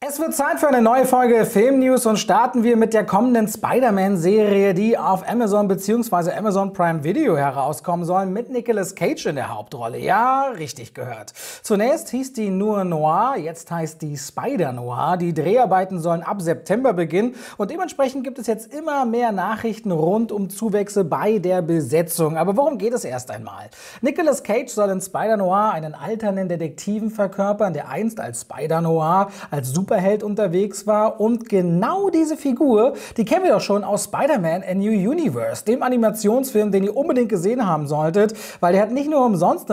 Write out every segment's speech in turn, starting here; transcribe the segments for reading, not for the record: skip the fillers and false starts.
Es wird Zeit für eine neue Folge Film-News und starten wir mit der kommenden Spider-Man-Serie, die auf Amazon bzw. Amazon Prime Video herauskommen soll, mit Nicolas Cage in der Hauptrolle. Ja, richtig gehört. Zunächst hieß die nur Noir, jetzt heißt die Spider-Noir. Die Dreharbeiten sollen ab September beginnen und dementsprechend gibt es jetzt immer mehr Nachrichten rund um Zuwächse bei der Besetzung. Aber worum geht es erst einmal? Nicolas Cage soll in Spider-Noir einen alternden Detektiven verkörpern, der einst als Spider-Noir, als Superheld unterwegs war, und genau diese Figur, die kennen wir doch schon aus Spider-Man A New Universe, dem Animationsfilm, den ihr unbedingt gesehen haben solltet, weil der hat nicht nur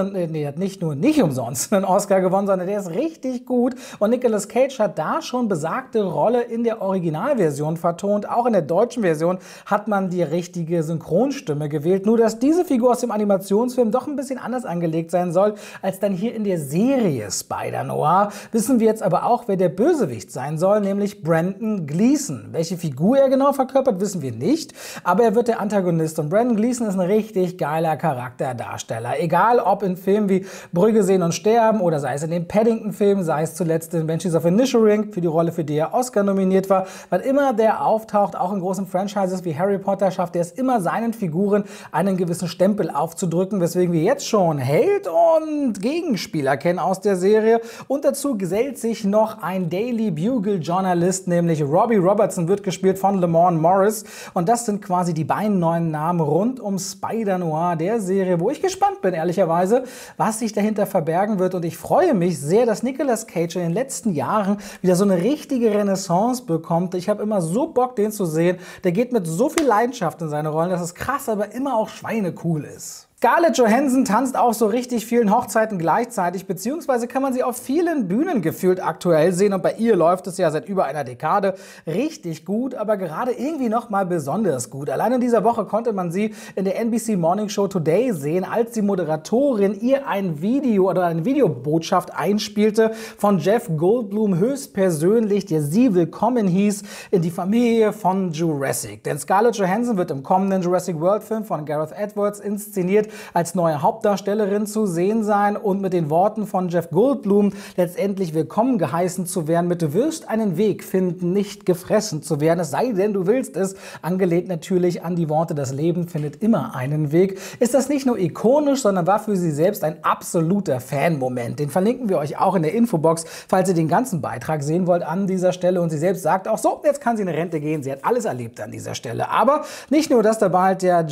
nicht umsonst einen Oscar gewonnen, sondern der ist richtig gut und Nicolas Cage hat da schon besagte Rolle in der Originalversion vertont. Auch in der deutschen Version hat man die richtige Synchronstimme gewählt, nur dass diese Figur aus dem Animationsfilm doch ein bisschen anders angelegt sein soll als dann hier in der Serie Spider-Noir. Wissen wir jetzt aber auch, wer der Bösewicht sein soll, nämlich Brendan Gleeson. Welche Figur er genau verkörpert, wissen wir nicht, aber er wird der Antagonist und Brendan Gleeson ist ein richtig geiler Charakterdarsteller. Egal ob in Filmen wie Brügge sehen und sterben oder sei es in den Paddington-Filmen, sei es zuletzt in Banshees of Inisherin für die Rolle, für die er Oscar nominiert war. Wann immer der auftaucht, auch in großen Franchises wie Harry Potter, schafft er es immer, seinen Figuren einen gewissen Stempel aufzudrücken, weswegen wir jetzt schon Held und Gegenspieler kennen aus der Serie. Und dazu gesellt sich noch ein Daily Bugle-Journalist, nämlich Robbie Robertson, wird gespielt von Lamorne Morris. Und das sind quasi die beiden neuen Namen rund um Spider-Noir, der Serie, wo ich gespannt bin, ehrlicherweise, was sich dahinter verbergen wird. Und ich freue mich sehr, dass Nicolas Cage in den letzten Jahren wieder so eine richtige Renaissance bekommt. Ich habe immer so Bock, den zu sehen. Der geht mit so viel Leidenschaft in seine Rollen, dass es krass, aber immer auch schweinecool ist. Scarlett Johansson tanzt auf so richtig vielen Hochzeiten gleichzeitig, beziehungsweise kann man sie auf vielen Bühnen gefühlt aktuell sehen und bei ihr läuft es ja seit über einer Dekade richtig gut, aber gerade irgendwie noch mal besonders gut. Allein in dieser Woche konnte man sie in der NBC Morning Show Today sehen, als die Moderatorin ihr ein Video oder eine Videobotschaft einspielte von Jeff Goldblum höchstpersönlich, der sie willkommen hieß in die Familie von Jurassic. Denn Scarlett Johansson wird im kommenden Jurassic World Film von Gareth Edwards inszeniert, als neue Hauptdarstellerin zu sehen sein und mit den Worten von Jeff Goldblum letztendlich willkommen geheißen zu werden mit „Du wirst einen Weg finden, nicht gefressen zu werden, es sei denn, du willst es", angelehnt natürlich an die Worte „Das Leben findet immer einen Weg", ist das nicht nur ikonisch, sondern war für sie selbst ein absoluter Fan-Moment. Den verlinken wir euch auch in der Infobox, falls ihr den ganzen Beitrag sehen wollt an dieser Stelle. Und sie selbst sagt auch so, jetzt kann sie in Rente gehen, sie hat alles erlebt an dieser Stelle. Aber nicht nur, dass da bald der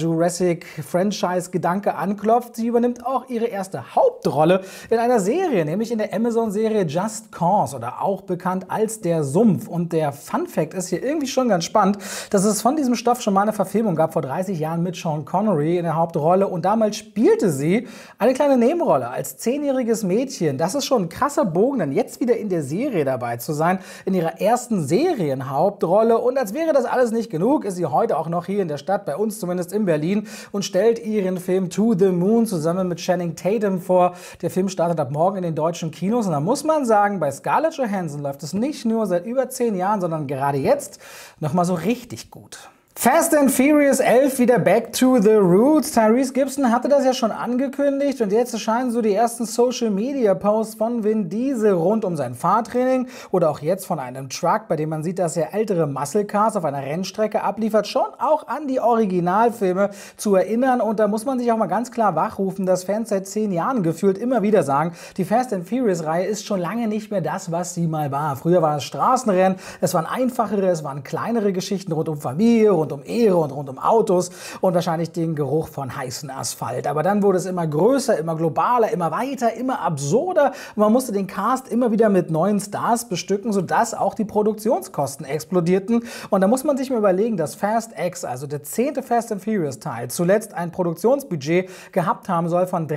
Jurassic-Franchise-Gedanke anklopft, sie übernimmt auch ihre erste Hauptrolle in einer Serie, nämlich in der Amazon-Serie Just Cause oder auch bekannt als Der Sumpf. Und der Fun-Fact ist hier irgendwie schon ganz spannend, dass es von diesem Stoff schon mal eine Verfilmung gab, vor 30 Jahren mit Sean Connery in der Hauptrolle und damals spielte sie eine kleine Nebenrolle als 10-jähriges Mädchen. Das ist schon ein krasser Bogen, dann jetzt wieder in der Serie dabei zu sein, in ihrer ersten Serienhauptrolle. Und als wäre das alles nicht genug, ist sie heute auch noch hier in der Stadt, bei uns zumindest in Berlin, und stellt ihren Film To the Moon zusammen mit Channing Tatum vor. Der Film startet ab morgen in den deutschen Kinos und da muss man sagen, bei Scarlett Johansson läuft es nicht nur seit über 10 Jahren, sondern gerade jetzt nochmal so richtig gut. Fast and Furious 11 wieder back to the roots. Tyrese Gibson hatte das ja schon angekündigt und jetzt erscheinen so die ersten Social Media Posts von Vin Diesel rund um sein Fahrtraining oder auch jetzt von einem Truck, bei dem man sieht, dass er ältere Muscle Cars auf einer Rennstrecke abliefert, schon auch an die Originalfilme zu erinnern. Und da muss man sich auch mal ganz klar wachrufen, dass Fans seit 10 Jahren gefühlt immer wieder sagen, die Fast and Furious Reihe ist schon lange nicht mehr das, was sie mal war. Früher war es Straßenrennen, es waren einfachere, es waren kleinere Geschichten rund um Familie, rund um Ehre und rund um Autos und wahrscheinlich den Geruch von heißen Asphalt. Aber dann wurde es immer größer, immer globaler, immer weiter, immer absurder und man musste den Cast immer wieder mit neuen Stars bestücken, sodass auch die Produktionskosten explodierten. Und da muss man sich mal überlegen, dass Fast X, also der 10. Fast and Furious Teil, zuletzt ein Produktionsbudget gehabt haben soll von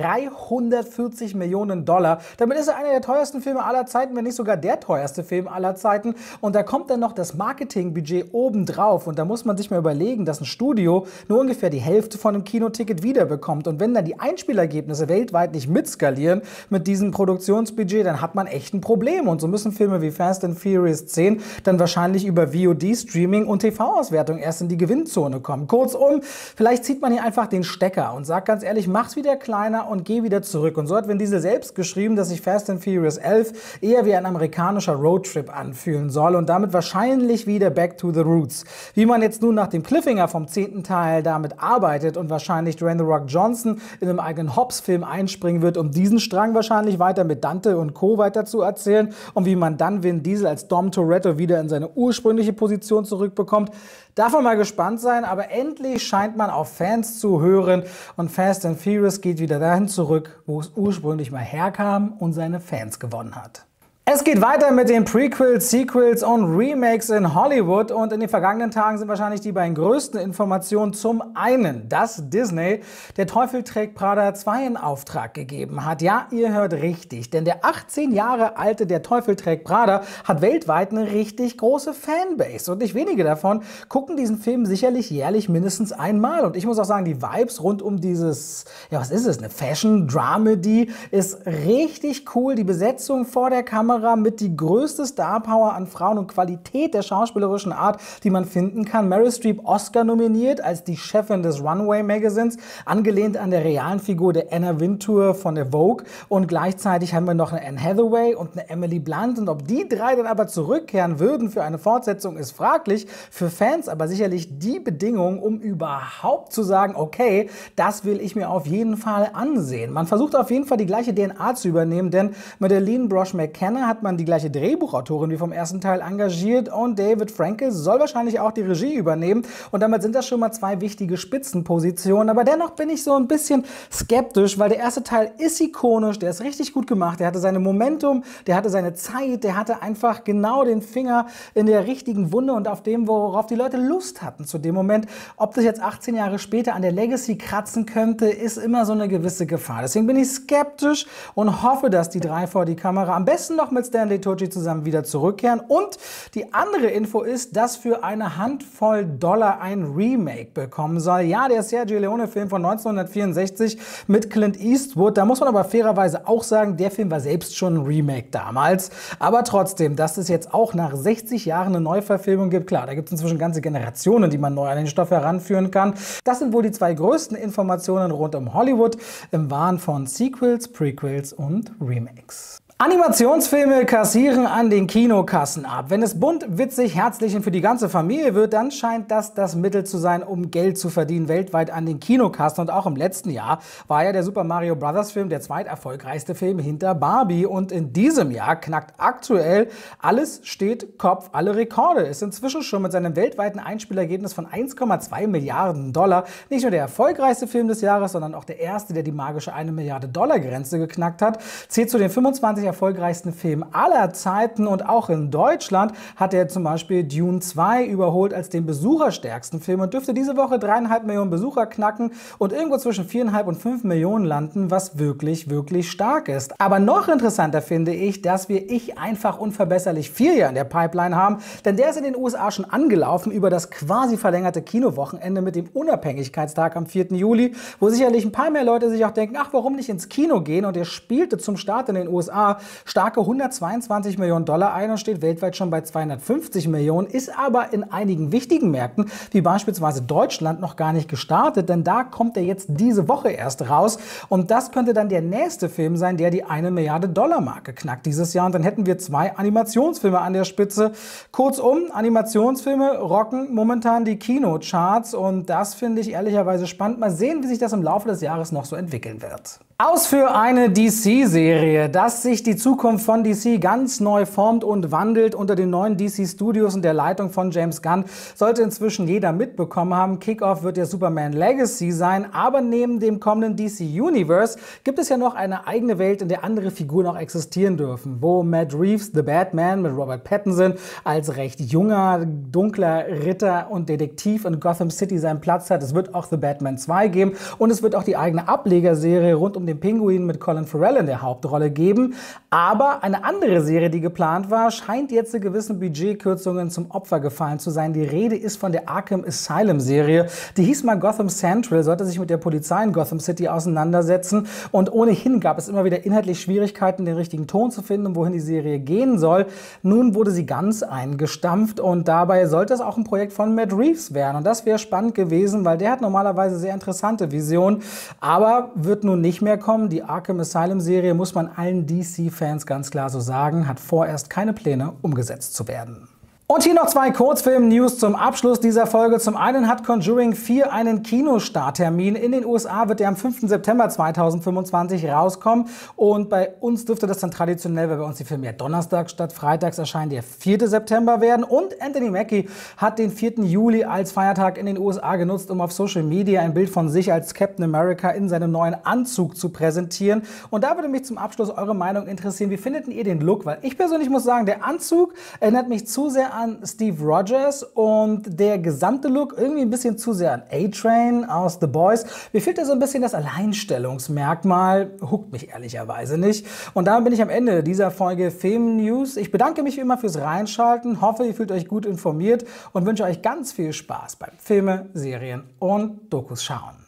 340 Millionen Dollar. Damit ist er einer der teuersten Filme aller Zeiten, wenn nicht sogar der teuerste Film aller Zeiten. Und da kommt dann noch das Marketingbudget obendrauf und da muss man sich mal mal überlegen, dass ein Studio nur ungefähr die Hälfte von einem Kinoticket wiederbekommt. Und wenn dann die Einspielergebnisse weltweit nicht mitskalieren mit diesem Produktionsbudget, dann hat man echt ein Problem. Und so müssen Filme wie Fast and Furious 10 dann wahrscheinlich über VOD-Streaming und TV-Auswertung erst in die Gewinnzone kommen. Kurzum, vielleicht zieht man hier einfach den Stecker und sagt ganz ehrlich, mach's wieder kleiner und geh wieder zurück. Und so hat Vin Diesel selbst geschrieben, dass sich Fast and Furious 11 eher wie ein amerikanischer Roadtrip anfühlen soll und damit wahrscheinlich wieder Back to the Roots. Wie man jetzt nun nach dem Cliffhanger vom 10. Teil damit arbeitet und wahrscheinlich Dwayne The Rock Johnson in einem eigenen Hobbs-Film einspringen wird, um diesen Strang wahrscheinlich weiter mit Dante und Co. weiter zu erzählen und wie man dann Vin Diesel als Dom Toretto wieder in seine ursprüngliche Position zurückbekommt, darf man mal gespannt sein, aber endlich scheint man auf Fans zu hören und Fast and Furious geht wieder dahin zurück, wo es ursprünglich mal herkam und seine Fans gewonnen hat. Es geht weiter mit den Prequels, Sequels und Remakes in Hollywood und in den vergangenen Tagen sind wahrscheinlich die beiden größten Informationen zum einen, dass Disney Der Teufel trägt Prada 2 in Auftrag gegeben hat. Ja, ihr hört richtig, denn der 18 Jahre alte Der Teufel trägt Prada hat weltweit eine richtig große Fanbase und nicht wenige davon gucken diesen Film sicherlich jährlich mindestens einmal und ich muss auch sagen, die Vibes rund um dieses, ja was ist es, eine Fashion-Dramedy ist richtig cool, die Besetzung vor der Kamera mit die größte Starpower an Frauen und Qualität der schauspielerischen Art, die man finden kann. Meryl Streep Oscar nominiert als die Chefin des Runway Magazins, angelehnt an der realen Figur der Anna Wintour von der Vogue. Und gleichzeitig haben wir noch eine Anne Hathaway und eine Emily Blunt. Und ob die drei dann aber zurückkehren würden für eine Fortsetzung, ist fraglich. Für Fans aber sicherlich die Bedingung, um überhaupt zu sagen, okay, das will ich mir auf jeden Fall ansehen. Man versucht auf jeden Fall die gleiche DNA zu übernehmen, denn Madeleine Brosh McKenna hat man die gleiche Drehbuchautorin wie vom ersten Teil engagiert und David Frankel soll wahrscheinlich auch die Regie übernehmen und damit sind das schon mal zwei wichtige Spitzenpositionen, aber dennoch bin ich so ein bisschen skeptisch, weil der erste Teil ist ikonisch, der ist richtig gut gemacht, der hatte seine Momentum, der hatte seine Zeit, der hatte einfach genau den Finger in der richtigen Wunde und auf dem, worauf die Leute Lust hatten zu dem Moment. Ob das jetzt 18 Jahre später an der Legacy kratzen könnte, ist immer so eine gewisse Gefahr. Deswegen bin ich skeptisch und hoffe, dass die drei vor die Kamera am besten noch mit Stanley Tucci zusammen wieder zurückkehren. Und die andere Info ist, dass für eine Handvoll Dollar ein Remake bekommen soll. Ja, der Sergio Leone-Film von 1964 mit Clint Eastwood. Da muss man aber fairerweise auch sagen, der Film war selbst schon ein Remake damals. Aber trotzdem, dass es jetzt auch nach 60 Jahren eine Neuverfilmung gibt, klar, da gibt es inzwischen ganze Generationen, die man neu an den Stoff heranführen kann. Das sind wohl die zwei größten Informationen rund um Hollywood im Wahn von Sequels, Prequels und Remakes. Animationsfilme kassieren an den Kinokassen ab. Wenn es bunt, witzig, herzlich und für die ganze Familie wird, dann scheint das das Mittel zu sein, um Geld zu verdienen weltweit an den Kinokassen. Und auch im letzten Jahr war ja der Super Mario Bros. Film der zweiterfolgreichste Film hinter Barbie. Und in diesem Jahr knackt aktuell alles steht Kopf, alle Rekorde. Ist inzwischen schon mit seinem weltweiten Einspielergebnis von 1,2 Milliarden Dollar nicht nur der erfolgreichste Film des Jahres, sondern auch der erste, der die magische 1 Milliarde Dollar Grenze geknackt hat. Zählt zu den 25 erfolgreichsten Filmen aller Zeiten und auch in Deutschland hat er zum Beispiel Dune 2 überholt als den besucherstärksten Film und dürfte diese Woche 3,5 Millionen Besucher knacken und irgendwo zwischen 4,5 und 5 Millionen landen, was wirklich, wirklich stark ist. Aber noch interessanter finde ich, dass wir Ich einfach unverbesserlich 4 ja in der Pipeline haben, denn der ist in den USA schon angelaufen über das quasi verlängerte Kinowochenende mit dem Unabhängigkeitstag am 4. Juli, wo sicherlich ein paar mehr Leute sich auch denken, ach, warum nicht ins Kino gehen? Und er spielte zum Start in den USA starke 122 Millionen Dollar ein und steht weltweit schon bei 250 Millionen, ist aber in einigen wichtigen Märkten, wie beispielsweise Deutschland, noch gar nicht gestartet, denn da kommt er jetzt diese Woche erst raus und das könnte dann der nächste Film sein, der die 1 Milliarde Dollar Marke knackt dieses Jahr und dann hätten wir 2 Animationsfilme an der Spitze. Kurzum, Animationsfilme rocken momentan die Kinocharts und das finde ich ehrlicherweise spannend. Mal sehen, wie sich das im Laufe des Jahres noch so entwickeln wird. Aus für eine DC-Serie, dass sich die Zukunft von DC ganz neu formt und wandelt unter den neuen DC Studios und der Leitung von James Gunn, sollte inzwischen jeder mitbekommen haben. Kickoff wird der Superman Legacy sein, aber neben dem kommenden DC Universe gibt es ja noch eine eigene Welt, in der andere Figuren auch existieren dürfen, wo Matt Reeves The Batman mit Robert Pattinson als recht junger, dunkler Ritter und Detektiv in Gotham City seinen Platz hat. Es wird auch The Batman 2 geben und es wird auch die eigene Ablegerserie rund um den dem Pinguin mit Colin Farrell in der Hauptrolle geben. Aber eine andere Serie, die geplant war, scheint jetzt gewissen Budgetkürzungen zum Opfer gefallen zu sein. Die Rede ist von der Arkham Asylum Serie. Die hieß mal Gotham Central, sollte sich mit der Polizei in Gotham City auseinandersetzen. Und ohnehin gab es immer wieder inhaltlich Schwierigkeiten, den richtigen Ton zu finden, wohin die Serie gehen soll. Nun wurde sie ganz eingestampft und dabei sollte es auch ein Projekt von Matt Reeves werden. Und das wäre spannend gewesen, weil der hat normalerweise sehr interessante Visionen, aber wird nun nicht mehr kommen. Die Arkham Asylum Serie, muss man allen DC-Fans ganz klar so sagen, hat vorerst keine Pläne, umgesetzt zu werden. Und hier noch zwei Kurzfilm-News zum Abschluss dieser Folge. Zum einen hat Conjuring 4 einen Kinostarttermin. In den USA wird der am 5. September 2025 rauskommen. Und bei uns dürfte das dann traditionell, weil bei uns die Filme ja Donnerstag statt Freitags erscheinen, der 4. September werden. Und Anthony Mackie hat den 4. Juli als Feiertag in den USA genutzt, um auf Social Media ein Bild von sich als Captain America in seinem neuen Anzug zu präsentieren. Und da würde mich zum Abschluss eure Meinung interessieren. Wie findet ihr den Look? Weil ich persönlich muss sagen, der Anzug erinnert mich zu sehr an Steve Rogers und der gesamte Look irgendwie ein bisschen zu sehr an A-Train aus The Boys. Mir fehlt da so ein bisschen das Alleinstellungsmerkmal, huckt mich ehrlicherweise nicht. Und damit bin ich am Ende dieser Folge Film News. Ich bedanke mich wie immer fürs Reinschalten, hoffe, ihr fühlt euch gut informiert und wünsche euch ganz viel Spaß beim Filme, Serien und Dokus schauen.